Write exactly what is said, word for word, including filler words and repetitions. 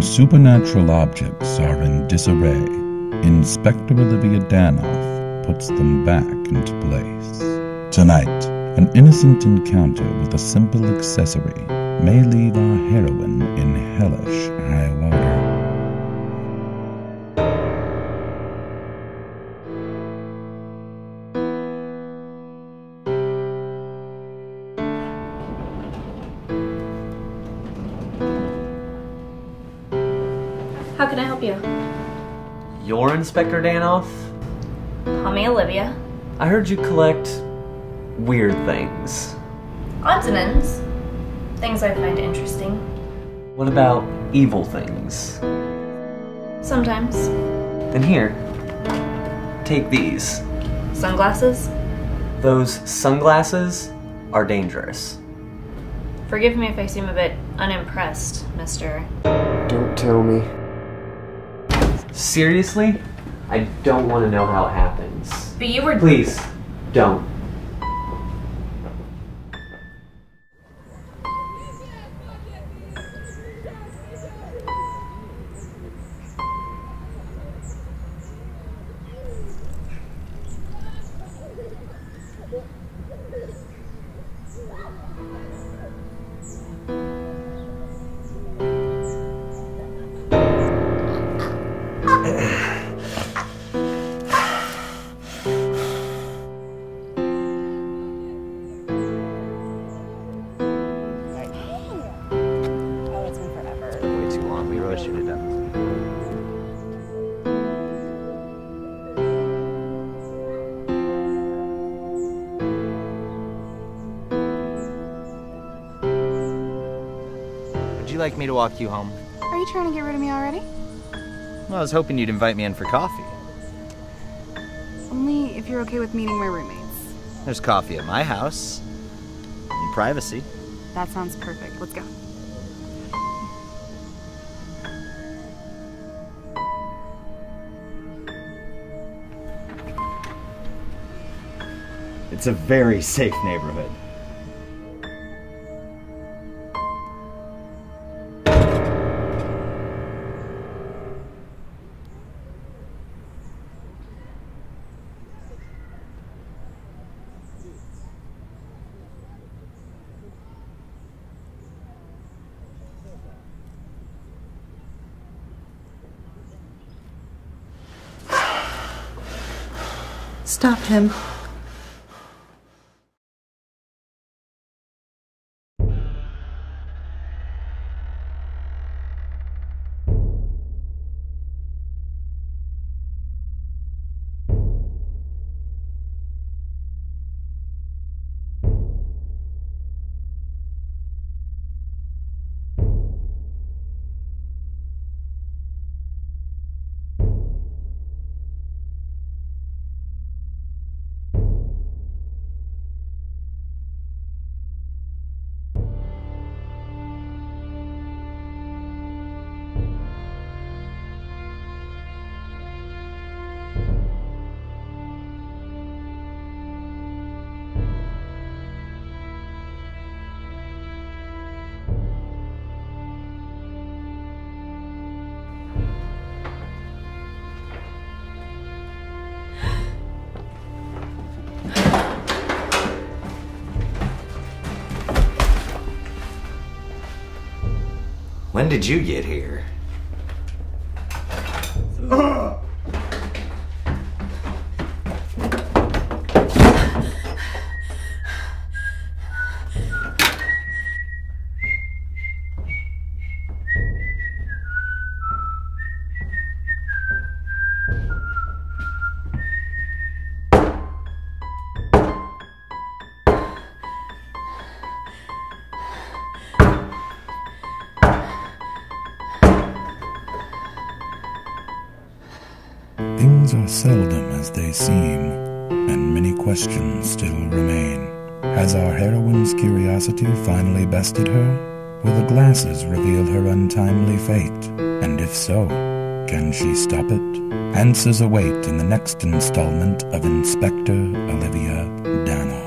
supernatural objects are in disarray, Inspector Olivia Danoff puts them back into place. Tonight, an innocent encounter with a simple accessory may leave our heroine in hellish high water. How can I help you? You're Inspector Danoff? Call me Olivia. I heard you collect weird things. Odds and ends. Things I find interesting. What about evil things? Sometimes. Then here, take these. Sunglasses? Those sunglasses are dangerous. Forgive me if I seem a bit unimpressed, mister. Don't tell me. Seriously? I don't want to know how it happens. But you were- Please, don't. Would you like me to walk you home? Are you trying to get rid of me already? Well, I was hoping you'd invite me in for coffee. Only if you're okay with meeting my roommates. There's coffee at my house. And privacy. That sounds perfect. Let's go. It's a very safe neighborhood. Stop him. When did you get here? Things are seldom as they seem, and many questions still remain. Has our heroine's curiosity finally bested her? Will the glasses reveal her untimely fate? And if so, can she stop it? Answers await in the next installment of Inspector Olivia Danoff.